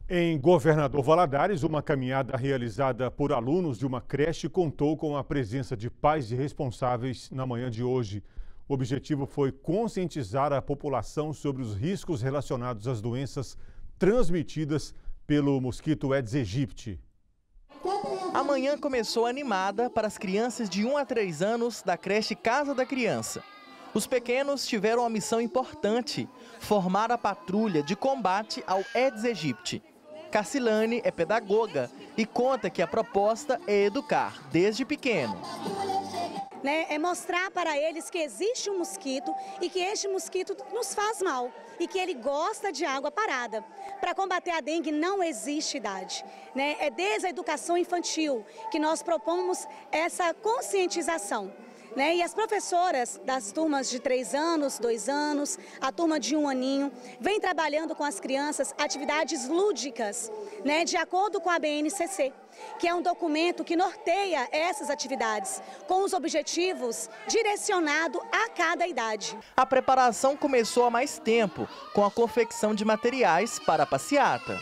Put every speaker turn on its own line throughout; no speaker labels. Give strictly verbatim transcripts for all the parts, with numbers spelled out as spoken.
Em Governador Valadares, uma caminhada realizada por alunos de uma creche contou com a presença de pais e responsáveis na manhã de hoje. O objetivo foi conscientizar a população sobre os riscos relacionados às doenças transmitidas pelo mosquito Aedes aegypti.
A manhã começou animada para as crianças de um a três anos da creche Casa da Criança. Os pequenos tiveram uma missão importante: formar a patrulha de combate ao Aedes aegypti. Cacilane é pedagoga e conta que a proposta é educar desde pequeno.
Né, é mostrar para eles que existe um mosquito e que este mosquito nos faz mal e que ele gosta de água parada. Para combater a dengue não existe idade, né? É desde a educação infantil que nós propomos essa conscientização. Né? E as professoras das turmas de três anos, dois anos, a turma de um aninho, vem trabalhando com as crianças atividades lúdicas, né? De acordo com a B N C C, que é um documento que norteia essas atividades, com os objetivos direcionados a cada idade.
A preparação começou há mais tempo, com a confecção de materiais para a passeata.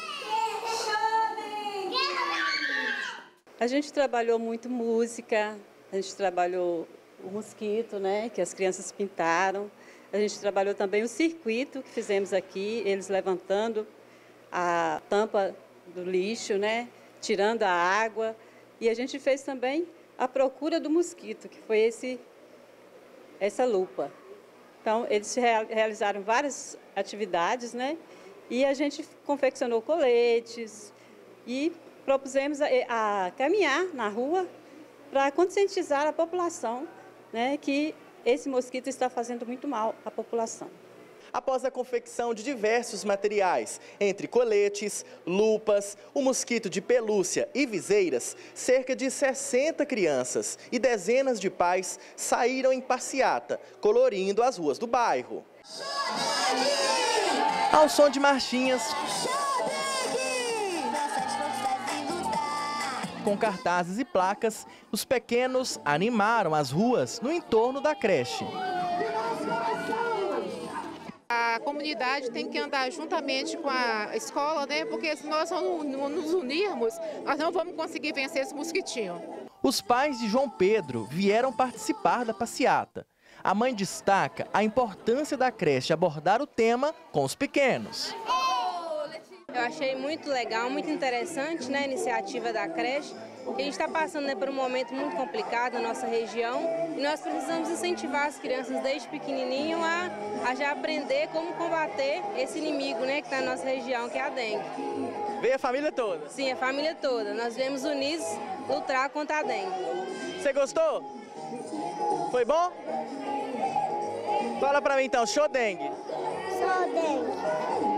A gente trabalhou muito música, a gente trabalhou o mosquito, né, que as crianças pintaram. A gente trabalhou também o circuito que fizemos aqui, eles levantando a tampa do lixo, né, tirando a água. E a gente fez também a procura do mosquito, que foi esse, essa lupa. Então, eles realizaram várias atividades, né, e a gente confeccionou coletes e propusemos a, a caminhar na rua para conscientizar a população, né, que esse mosquito está fazendo muito mal à população.
Após a confecção de diversos materiais, entre coletes, lupas, o mosquito de pelúcia e viseiras, cerca de sessenta crianças e dezenas de pais saíram em passeata, colorindo as ruas do bairro. Ao som de marchinhas, com cartazes e placas, os pequenos animaram as ruas no entorno da creche.
A comunidade tem que andar juntamente com a escola, né? Porque se nós não nos unirmos, nós não vamos conseguir vencer esse mosquitinho.
Os pais de João Pedro vieram participar da passeata. A mãe destaca a importância da creche abordar o tema com os pequenos.
Eu achei muito legal, muito interessante, né, a iniciativa da creche. A gente está passando, né, por um momento muito complicado na nossa região e nós precisamos incentivar as crianças desde pequenininho a, a já aprender como combater esse inimigo, né, que está na nossa região, que é a dengue.
Veio a família toda?
Sim, a família toda. Nós viemos unidos lutar contra a dengue.
Você gostou? Foi bom? Fala pra mim então, show dengue.
Show dengue.